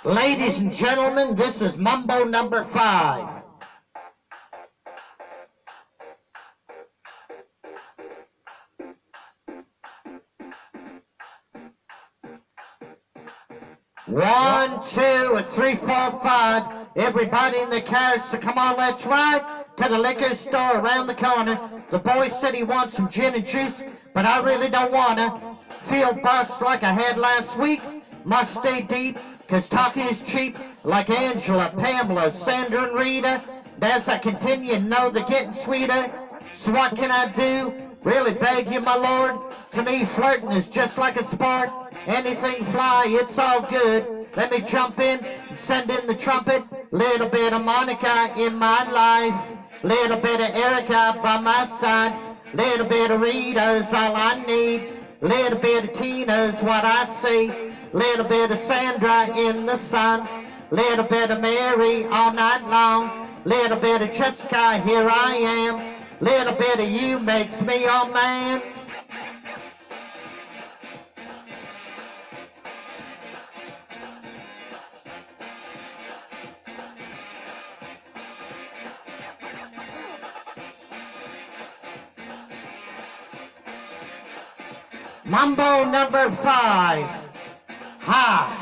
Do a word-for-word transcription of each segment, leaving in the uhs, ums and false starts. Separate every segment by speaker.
Speaker 1: Ladies and gentlemen, this is Mambo number five. One, two, three, four, five. Everybody in the car, so come on, let's ride to the liquor store around the corner. The boy said he wants some gin and juice, but I really don't wanna. Feel bust like I had last week. Must stay deep, cause talking is cheap. Like Angela, Pamela, Sandra, and Rita. And as I continue, know they're getting sweeter. So what can I do? Really beg you, my lord. To me, flirting is just like a sport. Anything fly, it's all good. Let me jump in and send in the trumpet. Little bit of Monica in my life. Little bit of Erica by my side. Little bit of Rita's all I need. Little bit of Tina's what I see. Little bit of Sandra in the sun. Little bit of Mary all night long. Little bit of Jessica, here I am. Little bit of you makes me your man. Mambo number five. Ha!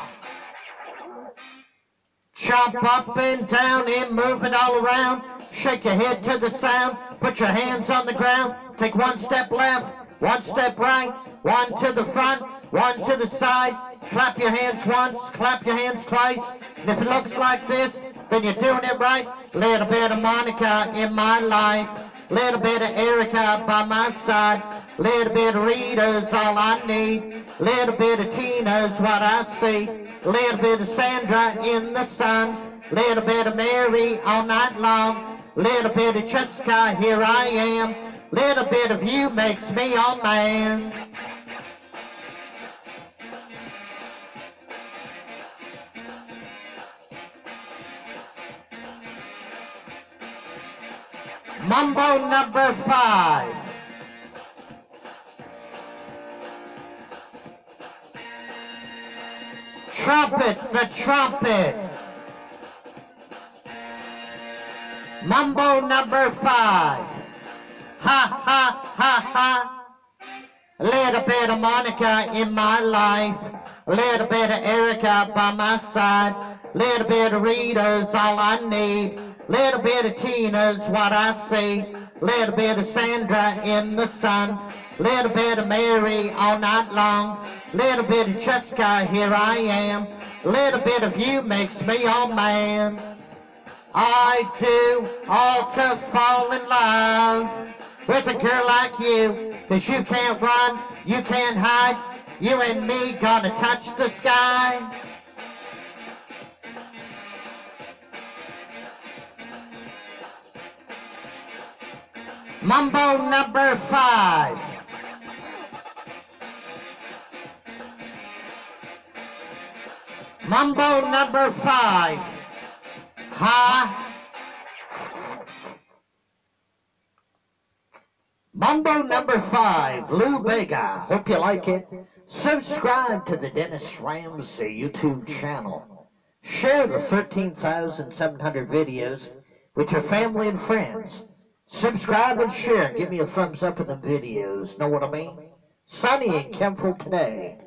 Speaker 1: Jump up and down and move it all around. Shake your head to the sound. Put your hands on the ground. Take one step left, one step right, one to the front, one to the side. Clap your hands once, clap your hands twice. And if it looks like this, then you're doing it right. Little bit of Monica in my life. Little bit of Erica by my side. Little bit of Rita's all I need. Little bit of Tina's what I see. Little bit of Sandra in the sun. Little bit of Mary all night long. Little bit of Jessica, here I am. Little bit of you makes me your man. Mambo number five. Trumpet, the trumpet. Mambo number five. Ha, ha, ha, ha. A little bit of Monica in my life. A little bit of Erica by my side. A little bit of Rita's all I need. A little bit of Tina's what I see. A little bit of Sandra in the sun. A little bit of Mary all night long. A little bit of Jessica, here I am. A little bit of you makes me your man. I do all to fall in love with a girl like you. Cause you can't run, you can't hide. You and me gonna touch the sky. Mambo number five. Mambo number five. Ha. Mambo number five, Lou Bega. Hope you like it. Subscribe to the Dennis Ramsay YouTube channel. Share the thirteen thousand seven hundred videos with your family and friends. Subscribe and share. Give me a thumbs up in the videos. Know what I mean? Sunny in Kempville today.